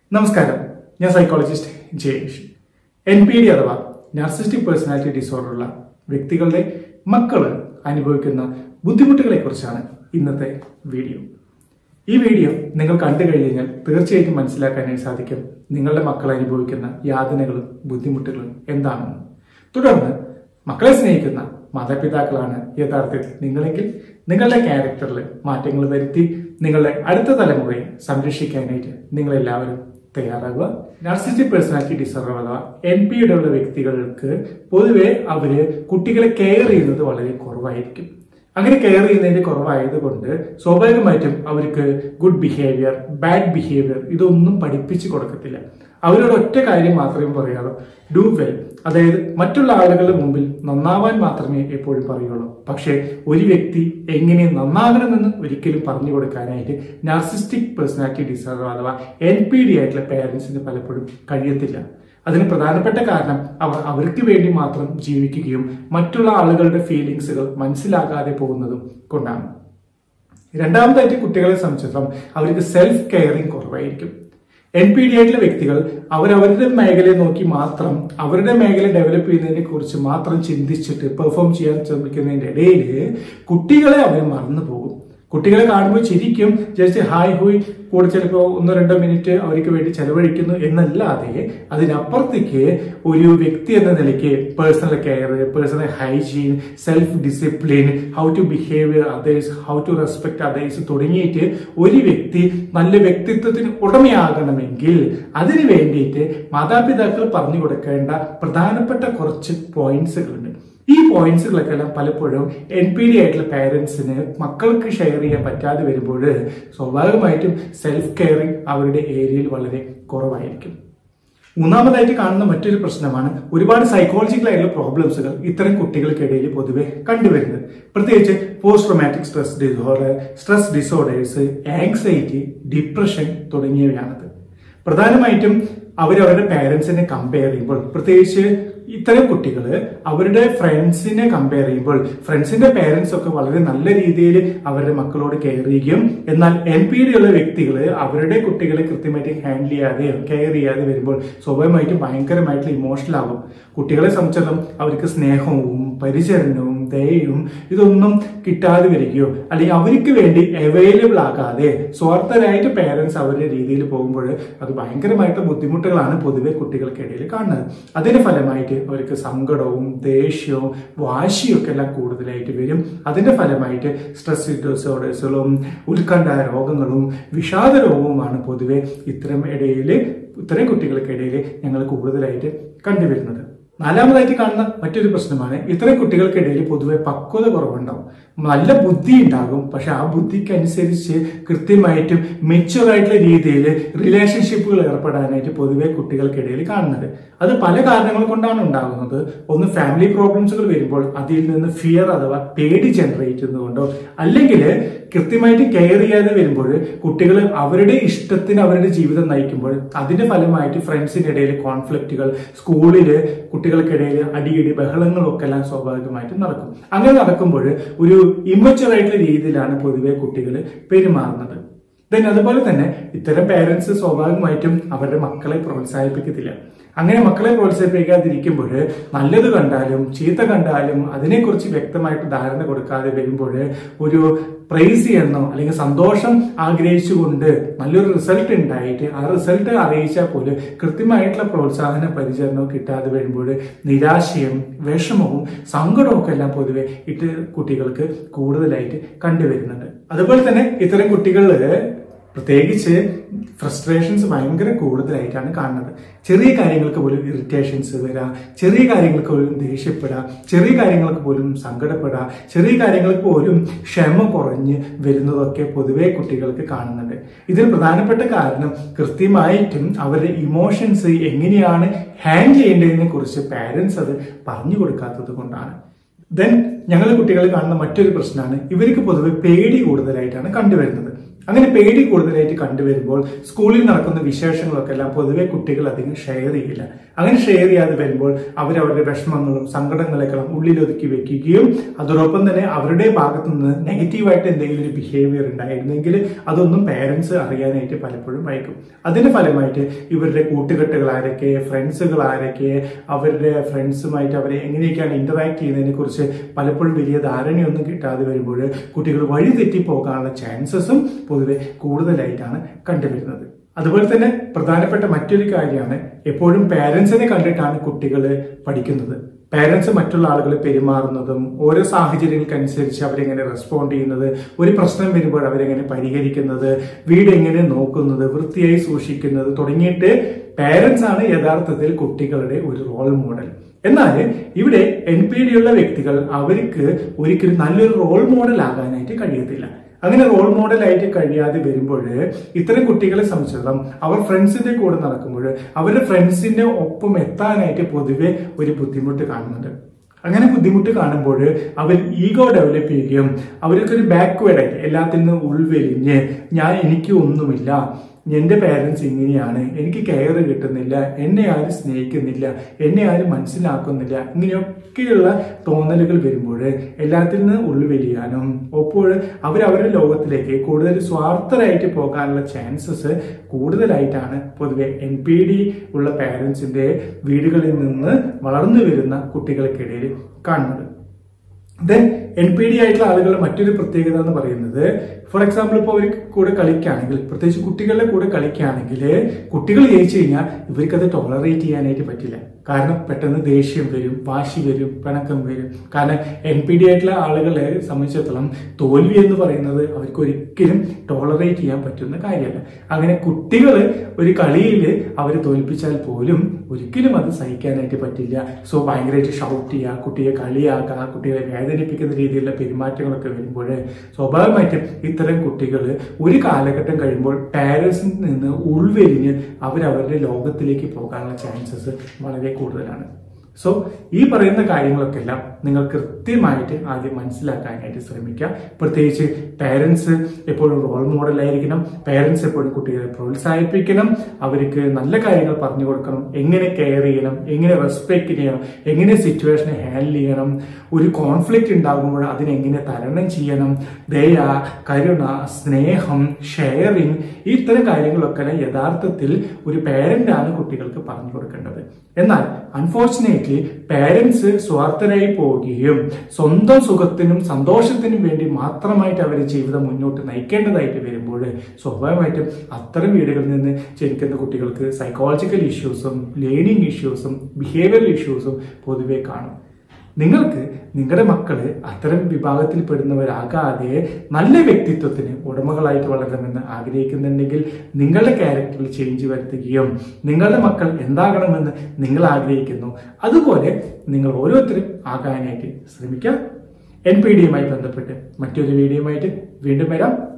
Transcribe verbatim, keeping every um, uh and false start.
നമസ്കാരം, ഞാൻ psychologist Jayesh. N P D അഥവാ നാർസിസ്റ്റിക് പേഴ്സണാലിറ്റി ഡിസോർഡർ ഉള്ള വ്യക്തികളുടെ മക്കൾ അനുഭവിക്കുന്ന ബുദ്ധിമുട്ടുകളെ കുറിച്ചാണ് ഇന്നത്തെ വീഡിയോ. ഈ വീഡിയോ നിങ്ങൾ കണ്ടു കഴിഞ്ഞാൽ തീർച്ചയായിട്ടും മനസ്സിലാക്കാനായി സാധിക്കും നിങ്ങളുടെ മക്കൾ അനുഭവിക്കുന്ന യാതനകളും ബുദ്ധിമുട്ടുകളും എന്താണെന്ന്. തുടർന്ന് മക്കളെ സ്നേഹിക്കുന്ന മാതാപിതാക്കളാണ് യഥാർത്ഥത്തിൽ നിങ്ങളെങ്കിൽ നിങ്ങളുടെ ക്യാരക്ടറിൽ മാറ്റങ്ങൾ വരുത്തി നിങ്ങളുടെ അടുത്ത തലമുറയെ സംരക്ഷിക്കാനായിട്ട് നിങ്ങളെല്ലാവരും തയ്യാറാകുക. നാർസിസ്റ്റിക് പേഴ്സണാലിറ്റി ഡിസോർഡർ അഥവാ എൻ പി യുടെ ഉള്ള വ്യക്തികൾക്ക് പൊതുവെ അവര് കുട്ടികളെ കെയർ ചെയ്യുന്നത് വളരെ കുറവായിരിക്കും. അങ്ങനെ കെയർ ചെയ്യുന്നതിന്റെ കുറവായതുകൊണ്ട് സ്വാഭാവികമായിട്ടും അവർക്ക് ഗുഡ് ബിഹേവിയർ, ബാഡ് ബിഹേവിയർ ഇതൊന്നും പഠിപ്പിച്ചു കൊടുക്കത്തില്ല. അവരോട് ഒറ്റ കാര്യം മാത്രമേ പറയാറൂ, ഡു വെൽ, അതായത് മറ്റുള്ള ആളുകളുടെ മുമ്പിൽ നന്നാവാൻ മാത്രമേ എപ്പോഴും പറയുള്ളൂ. പക്ഷെ ഒരു വ്യക്തി എങ്ങനെ നന്നാകണമെന്ന് ഒരിക്കലും പറഞ്ഞു കൊടുക്കാനായിട്ട് നാർസിസ്റ്റിക് പേഴ്സണാലിറ്റി ഡിസോർഡർ അഥവാ എൻ പി ഡി ആയിട്ടുള്ള പേരൻസിന് പലപ്പോഴും കഴിയത്തില്ല. അതിന് പ്രധാനപ്പെട്ട കാരണം അവർ അവർക്ക് വേണ്ടി മാത്രം ജീവിക്കുകയും മറ്റുള്ള ആളുകളുടെ ഫീലിങ്സുകൾ മനസ്സിലാക്കാതെ പോകുന്നതും കൊണ്ടാണ്. രണ്ടാമതായിട്ട് കുട്ടികളെ സംബന്ധിച്ചിടത്തോളം അവർക്ക് സെൽഫ് കെയറിങ് കുറവായിരിക്കും. എൻ പി ഡി ആയിട്ടുള്ള വ്യക്തികൾ അവരവരുടെ മേഖലയെ നോക്കി മാത്രം അവരുടെ മേഖല ഡെവലപ്പ് ചെയ്യുന്നതിനെ കുറിച്ച് മാത്രം ചിന്തിച്ചിട്ട് പെർഫോം ചെയ്യാൻ ശ്രമിക്കുന്നതിന്റെ ഇടയിൽ കുട്ടികളെ അവർ മറന്നു പോകും. കുട്ടികളെ കാണുമ്പോൾ ചിരിക്കും, ജസ്റ്റ് ഹായ് ഹൂയ് കൂടെ ചിലപ്പോൾ ഒന്നോ രണ്ടോ മിനിറ്റ് അവർക്ക് വേണ്ടി ചെലവഴിക്കുന്നു എന്നല്ലാതെ അതിനപ്പുറത്തേക്ക് ഒരു വ്യക്തി എന്ന നിലയ്ക്ക് personal care, personal hygiene, self discipline, how to behave others, how to respect others തുടങ്ങിയിട്ട് ഒരു വ്യക്തി നല്ല വ്യക്തിത്വത്തിന് ഉടമയാകണമെങ്കിൽ അതിനു വേണ്ടിയിട്ട് മാതാപിതാക്കൾ പറഞ്ഞു കൊടുക്കേണ്ട പ്രധാനപ്പെട്ട കുറച്ച് പോയിന്റ്സുകളുണ്ട്. ഈ പോയിന്റ്സുകളൊക്കെ എല്ലാം പലപ്പോഴും എൻ പി ഡി ആയിട്ടുള്ള പാരന്റ്സിന് മക്കൾക്ക് ഷെയർ ചെയ്യാൻ പറ്റാതെ വരുമ്പോൾ സ്വാഭാവികമായിട്ടും സെൽഫ് കെയറിങ് അവരുടെ ഏരിയയിൽ വളരെ കുറവായിരിക്കും. മൂന്നാമതായിട്ട് കാണുന്ന മറ്റൊരു പ്രശ്നമാണ് ഒരുപാട് സൈക്കോളജിക്കൽ ആയിട്ടുള്ള പ്രോബ്ലംസുകൾ ഇത്തരം കുട്ടികൾക്കിടയിൽ പൊതുവെ കണ്ടുവരുന്നത്. പ്രത്യേകിച്ച് post traumatic stress disorder, stress disorders, anxiety, depression തുടങ്ങിയവയാണത്. പ്രധാനമായിട്ടും അവരവരുടെ പാരന്റ്സിനെ കമ്പയർ ചെയ്യുമ്പോൾ, പ്രത്യേകിച്ച് ഇത്തരം കുട്ടികൾ അവരുടെ ഫ്രണ്ട്സിനെ കമ്പയർ ചെയ്യുമ്പോൾ ഫ്രണ്ട്സിന്റെ പേരൻസ് ഒക്കെ വളരെ നല്ല രീതിയിൽ അവരുടെ മക്കളോട് കെയർ ചെയ്യുകയും എന്നാൽ എൻ പി ഡി ഉള്ള വ്യക്തികൾ അവരുടെ കുട്ടികളെ കൃത്യമായിട്ട് ഹാൻഡിൽ ചെയ്യാതെയോ കെയർ ചെയ്യാതെ വരുമ്പോൾ സ്വാഭാവികമായിട്ടും ഭയങ്കരമായിട്ടുള്ള ഇമോഷണൽ ആകും. കുട്ടികളെ സംബന്ധിച്ചിടത്തോളം അവർക്ക് സ്നേഹവും പരിചരണവും ദയയും ഇതൊന്നും കിട്ടാതെ വരികയോ അല്ലെങ്കിൽ അവർക്ക് വേണ്ടി അവൈലബിൾ ആകാതെ സ്വാർത്ഥരായിട്ട് പേരൻസ് അവരുടെ രീതിയിൽ പോകുമ്പോൾ അത് ഭയങ്കരമായിട്ട് ബുദ്ധിമുട്ടുകളാണ് പൊതുവെ കുട്ടികൾക്കിടയിൽ കാണുന്നത്. അതിന്റെ ഫലമായിട്ട് അവർക്ക് സങ്കടവും ദേഷ്യവും വാശിയും ഒക്കെ എല്ലാം കൂടുതലായിട്ട് വരും. അതിന്റെ ഫലമായിട്ട് സ്ട്രെസ് ഡിസോർഡേഴ്സുകളും ഉത്കണ്ഠ രോഗങ്ങളും വിഷാദ രോഗവുമാണ് പൊതുവെ ഇത്തരം ഇടയിൽ ഇത്തരം കുട്ടികൾക്കിടയിൽ ഞങ്ങൾ കൂടുതലായിട്ട് കണ്ടുവരുന്നത്. നാലാമതായിട്ട് കാണുന്ന മറ്റൊരു പ്രശ്നമാണ് ഇത്തരം കുട്ടികൾക്കിടയിൽ പൊതുവെ പക്വത കുറവുണ്ടാവും. നല്ല ബുദ്ധി ഉണ്ടാകും, പക്ഷെ ആ ബുദ്ധിക്ക് അനുസരിച്ച് കൃത്യമായിട്ടും മെച്യൂർ ആയിട്ടുള്ള രീതിയിൽ റിലേഷൻഷിപ്പുകൾ ഏർപ്പെടാനായിട്ട് പൊതുവെ കുട്ടികൾക്കിടയിൽ കാണുന്നത്. അത് പല കാരണങ്ങൾ കൊണ്ടാണ് ഉണ്ടാകുന്നത്. ഒന്ന്, ഫാമിലി പ്രോബ്ലംസുകൾ വരുമ്പോൾ അതിൽ നിന്ന് ഫിയർ അഥവാ പേടി ജനറേറ്റ് ചെയ്യുന്നതുകൊണ്ടോ, അല്ലെങ്കിൽ കൃത്യമായിട്ട് കെയർ ചെയ്യാതെ വരുമ്പോൾ കുട്ടികൾ അവരുടെ ഇഷ്ടത്തിന് അവരുടെ ജീവിതം നയിക്കുമ്പോൾ അതിന്റെ ഫലമായിട്ട് ഫ്രണ്ട്സിന്റെ ഇടയിൽ കോൺഫ്ലിക്റ്റുകൾ, സ്കൂളില് കുട്ടികൾക്കിടയിൽ അടിയിടി ബഹളങ്ങളൊക്കെ എല്ലാം സ്വാഭാവികമായിട്ടും നടക്കും. അങ്ങനെ നടക്കുമ്പോൾ ഒരു ഇമ്മച്വർ ആയിട്ടുള്ള രീതിയിലാണ് പൊതുവെ കുട്ടികൾ പെരുമാറുന്നത്. ദെൻ അതുപോലെ തന്നെ ഇത്തരം പേരൻസ് സ്വാഭാവികമായിട്ടും അവരുടെ മക്കളെ പ്രോത്സാഹിപ്പിക്കത്തില്ല. അങ്ങനെ മക്കളെ പ്രോത്സാഹിപ്പിക്കാതിരിക്കുമ്പോൾ നല്ലത് കണ്ടാലും ചീത്ത കണ്ടാലും അതിനെക്കുറിച്ച് വ്യക്തമായിട്ട് ധാരണ കൊടുക്കാതെ വരുമ്പോൾ ഒരു പ്രൈസ് ചെയ്യണോ അല്ലെങ്കിൽ സന്തോഷം ആഗ്രഹിച്ചുകൊണ്ട് നല്ലൊരു റിസൾട്ട് ഉണ്ടായിട്ട് ആ റിസൾട്ട് അറിയിച്ചാൽ പോലും കൃത്യമായിട്ടുള്ള പ്രോത്സാഹന പരിചരണവും കിട്ടാതെ വരുമ്പോൾ നിരാശയും വിഷമവും സങ്കടവും ഒക്കെ എല്ലാം പൊതുവെ ഇട്ട് കുട്ടികൾക്ക് കൂടുതലായിട്ട് കണ്ടുവരുന്നുണ്ട്. അതുപോലെ തന്നെ ഇത്തരം കുട്ടികളില് പ്രത്യേകിച്ച് ഫ്രസ്ട്രേഷൻസ് ഭയങ്കര കൂടുതലായിട്ടാണ് കാണുന്നത്. ചെറിയ കാര്യങ്ങൾക്ക് പോലും ഇറിറ്റേഷൻസ് വരാം, ചെറിയ കാര്യങ്ങൾക്ക് പോലും ദേഷ്യപ്പെടാം, ചെറിയ കാര്യങ്ങൾക്ക് പോലും സങ്കടപ്പെടാം, ചെറിയ കാര്യങ്ങൾക്ക് പോലും ക്ഷമ കുറഞ്ഞ് വരുന്നതൊക്കെ പൊതുവെ കുട്ടികൾക്ക് കാണുന്നുണ്ട്. ഇതിന് പ്രധാനപ്പെട്ട കാരണം കൃത്യമായിട്ടും അവരുടെ ഇമോഷൻസ് എങ്ങനെയാണ് ഹാൻഡിൽ ചെയ്യേണ്ടതിനെ കുറിച്ച് പാരന്റ്സ് അത് പറഞ്ഞു കൊടുക്കാത്തത് കൊണ്ടാണ്. ദെൻ ഞങ്ങൾ കുട്ടികൾ കാണുന്ന മറ്റൊരു പ്രശ്നമാണ് ഇവർക്ക് പൊതുവെ പേടി കൂടുതലായിട്ടാണ് കണ്ടുവരുന്നത്. അങ്ങനെ പേടി കൂടുതലായിട്ട് കണ്ടുവരുമ്പോൾ സ്കൂളിൽ നടക്കുന്ന വിശേഷങ്ങളൊക്കെ എല്ലാം പൊതുവെ കുട്ടികൾ അധികം ഷെയർ ചെയ്യില്ല. അങ്ങനെ ഷെയർ ചെയ്യാതെ വരുമ്പോൾ അവരവരുടെ വിഷമങ്ങളും സങ്കടങ്ങളൊക്കെ ഉള്ളിലൊതുക്കി വെക്കുകയും അതോടൊപ്പം തന്നെ അവരുടെ ഭാഗത്തു നിന്ന് നെഗറ്റീവായിട്ട് എന്തെങ്കിലും ഒരു ബിഹേവിയർ ഉണ്ടായിരുന്നെങ്കിൽ അതൊന്നും പേരൻസ് അറിയാനായിട്ട് പലപ്പോഴും വൈകും. അതിന്റെ ഫലമായിട്ട് ഇവരുടെ കൂട്ടുകെട്ടുകൾ ആരൊക്കെ, ഫ്രണ്ട്സുകൾ ആരൊക്കെ, അവരുടെ ഫ്രണ്ട്സുമായിട്ട് അവരെ എങ്ങനെയൊക്കെയാണ് ഇന്ററാക്ട് ചെയ്യുന്നതിനെ കുറിച്ച് പലപ്പോഴും വലിയ ധാരണയൊന്നും കിട്ടാതെ വരുമ്പോൾ കുട്ടികൾ വഴി തെറ്റിപ്പോകാനുള്ള ചാൻസസും പൊതുവെ കൂടുതലായിട്ടാണ് കണ്ടുവരുന്നത്. അതുപോലെ തന്നെ പ്രധാനപ്പെട്ട മറ്റൊരു കാര്യമാണ് എപ്പോഴും പേരൻസിനെ കണ്ടിട്ടാണ് കുട്ടികൾ പഠിക്കുന്നത്. പേരൻസ് മറ്റുള്ള ആളുകൾ പെരുമാറുന്നതും ഓരോ സാഹചര്യങ്ങൾക്കനുസരിച്ച് അവരെങ്ങനെ റെസ്പോണ്ട് ചെയ്യുന്നത്, ഒരു പ്രശ്നം വരുമ്പോൾ അവരെങ്ങനെ പരിഹരിക്കുന്നത്, വീട് എങ്ങനെ നോക്കുന്നത്, വൃത്തിയായി സൂക്ഷിക്കുന്നത് തുടങ്ങിയിട്ട് പേരൻസ് ആണ് യഥാർത്ഥത്തിൽ കുട്ടികളുടെ ഒരു റോൾ മോഡൽ. എന്നാൽ ഇവിടെ എൻ പി ഡി ഉള്ള വ്യക്തികൾ അവർക്ക് ഒരിക്കലും നല്ലൊരു റോൾ മോഡൽ ആകാനായിട്ട് കഴിയത്തില്ല. അങ്ങനെ റോൾ മോഡലായിട്ട് കഴിയാതെ വരുമ്പോൾ ഇത്തരം കുട്ടികളെ സംബന്ധിച്ചിടത്തോളം അവർ ഫ്രണ്ട്സിന്റെ കൂടെ നടക്കുമ്പോൾ അവരുടെ ഫ്രണ്ട്സിന്റെ ഒപ്പം എത്താനായിട്ട് പൊതുവെ ഒരു ബുദ്ധിമുട്ട് കാണുന്നുണ്ട്. അങ്ങനെ ബുദ്ധിമുട്ട് കാണുമ്പോൾ അവർ ഈഗോ ഡെവലപ്പ് ചെയ്യുകയും അവർക്കൊരു ബാക്ക്വേർഡ് ആയിട്ട് എല്ലാത്തിൽ നിന്നും ഉൾവെലിഞ്ഞ് ഞാൻ എനിക്ക് ഒന്നുമില്ല, എന്റെ പേരൻസ് ഇങ്ങനെയാണ്, എനിക്ക് കെയർ കിട്ടുന്നില്ല, എന്നെ ആരും സ്നേഹിക്കുന്നില്ല, എന്നെ ആരും മനസ്സിലാക്കുന്നില്ല, ഇങ്ങനെയൊക്കെയുള്ള തോന്നലുകൾ വരുമ്പോൾ എല്ലാത്തിൽ നിന്ന് ഉൾവലിയാനും അപ്പോൾ അവരവരുടെ ലോകത്തിലേക്ക് കൂടുതൽ സ്വാർത്ഥരായിട്ട് പോകാനുള്ള ചാൻസസ് കൂടുതലായിട്ടാണ് പൊതുവെ എൻ പി ഡി ഉള്ള പേരൻസിന്റെ വീടുകളിൽ നിന്ന് വളർന്നു വരുന്ന കുട്ടികൾക്കിടയിൽ കാണുന്നത്. ദെൻ എൻ പി ഡി ആയിട്ടുള്ള ആളുകൾ മറ്റൊരു പ്രത്യേകത എന്ന് പറയുന്നത്, ഫോർ എക്സാമ്പിൾ ഇപ്പോൾ അവർ കൂടെ കളിക്കുകയാണെങ്കിൽ, പ്രത്യേകിച്ച് കുട്ടികളുടെ കൂടെ കളിക്കുകയാണെങ്കിൽ കുട്ടികൾ ജയിച്ചു കഴിഞ്ഞാൽ ഇവർക്കത് ടോളറേറ്റ് ചെയ്യാനായിട്ട് പറ്റില്ല. കാരണം പെട്ടെന്ന് ദേഷ്യം വരും, വാശി വരും, പിണക്കം വരും. കാരണം എൻ പി ഡി ആയിട്ടുള്ള ആളുകളെ സംബന്ധിച്ചിടത്തോളം തോൽവി എന്ന് പറയുന്നത് അവർക്ക് ഒരിക്കലും ടോളറേറ്റ് ചെയ്യാൻ പറ്റുന്ന കാര്യമല്ല. അങ്ങനെ കുട്ടികൾ ഒരു കളിയിൽ അവർ തോൽപ്പിച്ചാൽ പോലും ഒരിക്കലും അത് സഹിക്കാനായിട്ട് പറ്റില്ല. സോ ഭയങ്കരമായിട്ട് ഷൗട്ട് ചെയ്യുക, കുട്ടിയെ കളിയാക്കുക, കുട്ടികളെ വേദനിപ്പിക്കുന്ന രീതിയിലുള്ള പെരുമാറ്റങ്ങളൊക്കെ വരുമ്പോൾ സ്വാഭാവികമായിട്ടും ഇത്തരം കുട്ടികൾ ഒരു കാലഘട്ടം കഴിയുമ്പോൾ പാരന്റ്സിൽ നിന്ന് ഉൾവെലിഞ്ഞ് അവരവരുടെ ലോകത്തിലേക്ക് പോകാനുള്ള ചാൻസസ് വളരെ കൂടുതലാണ്. സോ ഈ പറയുന്ന കാര്യങ്ങളൊക്കെ എല്ലാം നിങ്ങൾ കൃത്യമായിട്ട് ആദ്യം മനസ്സിലാക്കാനായിട്ട് ശ്രമിക്കുക. പ്രത്യേകിച്ച് പേരൻസ് എപ്പോഴും റോൾ മോഡലായിരിക്കണം. പേരൻസ് എപ്പോഴും കുട്ടികളെ പ്രോത്സാഹിപ്പിക്കണം, അവർക്ക് നല്ല കാര്യങ്ങൾ പറഞ്ഞു കൊടുക്കണം, എങ്ങനെ കെയർ ചെയ്യണം, എങ്ങനെ റെസ്പെക്ട് ചെയ്യണം, എങ്ങനെ സിറ്റുവേഷനെ ഹാൻഡിൽ ചെയ്യണം, ഒരു കോൺഫ്ലിക്റ്റ് ഉണ്ടാകുമ്പോൾ അതിനെങ്ങനെ തരണം ചെയ്യണം, ദയ, കരുണ, സ്നേഹം, ഷെയറിങ്, ഇത്തരം കാര്യങ്ങളൊക്കെ യഥാർത്ഥത്തിൽ ഒരു പേരന്റാണ് കുട്ടികൾക്ക് പറഞ്ഞു കൊടുക്കേണ്ടത്. എന്നാൽ അൺഫോർച്ചുനേറ്റ്ലി പേരൻസ് സ്വാർത്ഥരായി പോവുകയും സ്വന്തം സുഖത്തിനും സന്തോഷത്തിനും വേണ്ടി മാത്രമായിട്ട് അവരുടെ ജീവിതം മുന്നോട്ട് നയിക്കേണ്ടതായിട്ട് വരുമ്പോൾ സ്വാഭാവികമായിട്ടും അത്തരം വീടുകളിൽ നിന്ന് ജനിക്കുന്ന കുട്ടികൾക്ക് സൈക്കോളജിക്കൽ ഇഷ്യൂസും ലേണിംഗ് ഇഷ്യൂസും ബിഹേവിയറൽ ഇഷ്യൂസും പൊതുവെ കാണും. നിങ്ങൾക്ക് നിങ്ങളുടെ മക്കള് അത്തരം വിഭാഗത്തിൽ പെടുന്നവരാകാതെ നല്ല വ്യക്തിത്വത്തിന് ഉടമകളായിട്ട് വളരണമെന്ന് ആഗ്രഹിക്കുന്നുണ്ടെങ്കിൽ നിങ്ങളുടെ ക്യാരക്ടറിൽ ചേഞ്ച് വരുത്തുകയും നിങ്ങളുടെ മക്കൾ എന്താകണമെന്ന് നിങ്ങൾ ആഗ്രഹിക്കുന്നു അതുപോലെ നിങ്ങൾ ഓരോരുത്തരും ആകാനായിട്ട് ശ്രമിക്കാം. എൻ പി ഡിയുമായി ബന്ധപ്പെട്ട് മറ്റൊരു വീഡിയോയുമായിട്ട് വീണ്ടും വരാം.